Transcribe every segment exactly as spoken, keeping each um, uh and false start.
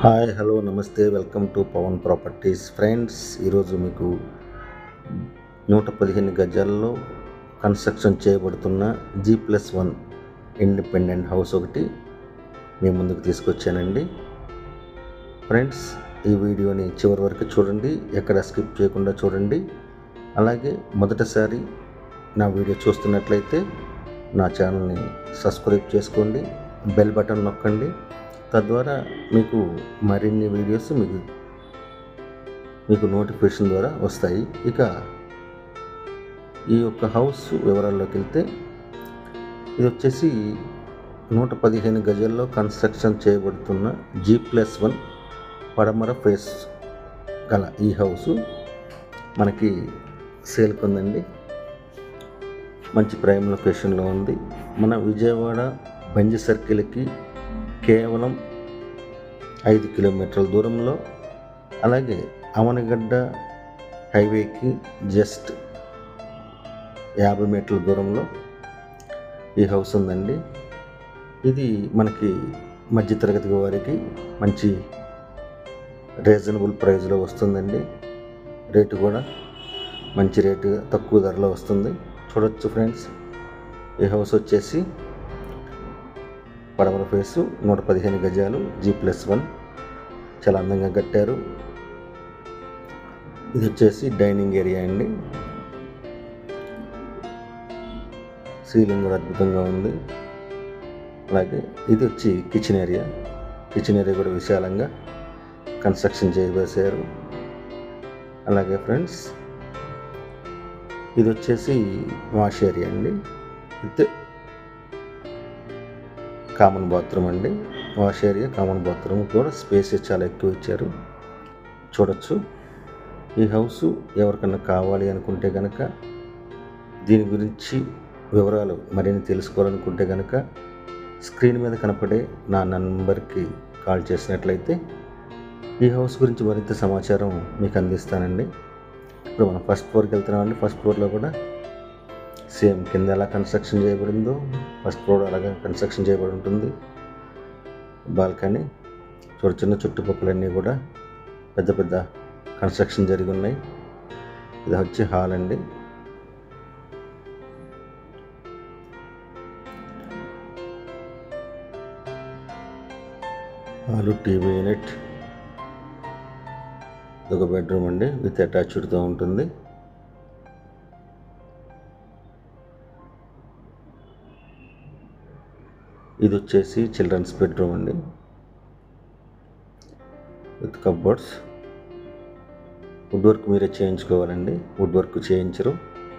Hi hello నమస్తే welcome to Pavan properties friends. ఈరోజు మీకు నూట పదిహేను గజాల్లో కన్స్ట్రక్షన్ చేయబడుతున్న G plus one independent house ఒకటి మీ ముందుకు తీసుకొచ్చానండి. ఫ్రెండ్స్, ఈ వీడియోని చివరి వరకు చూడండి, ఎక్కడ స్కిప్ చేయకుండా చూడండి. అలాగే మొదటిసారి నా వీడియో చూస్తున్నట్లయితే నా ఛానల్ని సబ్స్క్రైబ్ చేసుకోండి, బెల్ బటన్ నొక్కండి. తద్వారా మీకు మరిన్ని వీడియోస్ మీకు మీకు నోటిఫికేషన్ ద్వారా వస్తాయి. ఇక ఈ యొక్క హౌస్ వివరాల్లోకి వెళ్తే, ఇది వచ్చేసి నూట పదిహేను గజాల్లో కన్స్ట్రక్షన్ చేయబడుతున్న జీ ప్లస్ వన్ పడమర ఫేస్ గల ఈ హౌస్ మనకి సేల్కి ఉందండి. మంచి ప్రైమ్ లొకేషన్లో ఉంది. మన విజయవాడ బంజి సర్కిల్కి కేవలం ఐదు కిలోమీటర్ల దూరంలో, అలాగే అవనగడ్డ హైవేకి జస్ట్ యాభై మీటర్ల దూరంలో ఈ హౌస్ ఉందండి. ఇది మనకి మధ్యతరగతి వారికి మంచి రీజనబుల్ ప్రైస్లో వస్తుందండి. రేటు కూడా మంచి రేటు, తక్కువ ధరలో వస్తుంది. చూడొచ్చు ఫ్రెండ్స్, ఈ హౌస్ వచ్చేసి పడమర ఫేసు నూట పదిహేను గజాలు జీ ప్లస్ వన్ చాలా అందంగా కట్టారు. ఇది వచ్చేసి డైనింగ్ ఏరియా అండి. సీలింగ్ కూడా అద్భుతంగా ఉంది. అలాగే ఇది వచ్చి కిచెన్ ఏరియా. కిచెన్ ఏరియా కూడా విశాలంగా కన్స్ట్రక్షన్ చేయవేశారు. అలాగే ఫ్రెండ్స్, ఇది వచ్చేసి వాష్ ఏరియా అండి. అయితే కామన్ బాత్రూమ్ అండి. వాష్ ఏరియా, కామన్ బాత్రూమ్ కూడా స్పేస్ చాలా ఎక్కువ ఇచ్చారు. చూడొచ్చు. ఈ హౌస్ ఎవరికన్నా కావాలి అనుకుంటే కనుక, దీని గురించి వివరాలు మరిన్ని తెలుసుకోవాలనుకుంటే కనుక స్క్రీన్ మీద కనపడే నా నంబర్కి కాల్ చేసినట్లయితే ఈ హౌస్ గురించి మరింత సమాచారం మీకు అందిస్తానండి. ఇప్పుడు మనం ఫస్ట్ ఫ్లోర్కి వెళ్తున్నామండి. ఫస్ట్ ఫ్లోర్లో కూడా సేమ్ కింద ఎలా కన్స్ట్రక్షన్ చేయబడిందో ఫస్ట్ ఫ్లోర్ అలాగే కన్స్ట్రక్షన్ చేయబడి ఉంటుంది. బాల్కనీ చూడ, చిన్న చుట్టుపక్కలన్నీ కూడా పెద్ద పెద్ద కన్స్ట్రక్షన్ జరిగి ఉన్నాయి. ఇది వచ్చి హాల్ అండి. హాలు, టీవీ యూనిట్, ఇదొక బెడ్రూమ్ అండి, విత్ అటాచ్డ్తో ఉంటుంది. ఇది వచ్చేసి చిల్డ్రన్స్ బెడ్రూమ్ అండి, విత్ కబోర్డ్స్. వుడ్ వర్క్ మీరే చేయించుకోవాలండి, వుడ్ వర్క్ చేయించరు.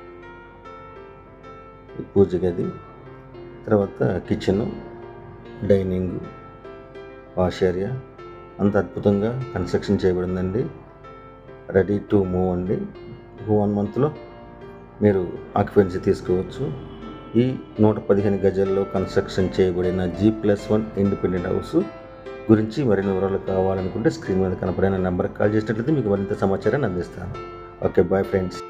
పూజ గది, తర్వాత కిచెన్, డైనింగ్, వాష్ ఏరియా అంత అద్భుతంగా కన్స్ట్రక్షన్ చేయబడిందండి. రెడీ టు మూవ్ అండి. వన్ మంత్లో మీరు ఆక్యుపెన్సీ తీసుకోవచ్చు. ఈ నూట పదిహేను గజాల్లో కన్స్ట్రక్షన్ చేయబడిన G plus one independent house గురించి మరిన్ని వివరాలు కావాలనుకుంటే స్క్రీన్ మీద కనపడిన నెంబర్కి కాల్ చేసినట్లయితే మీకు మరింత సమాచారాన్ని అందిస్తాను. Okay, bye friends.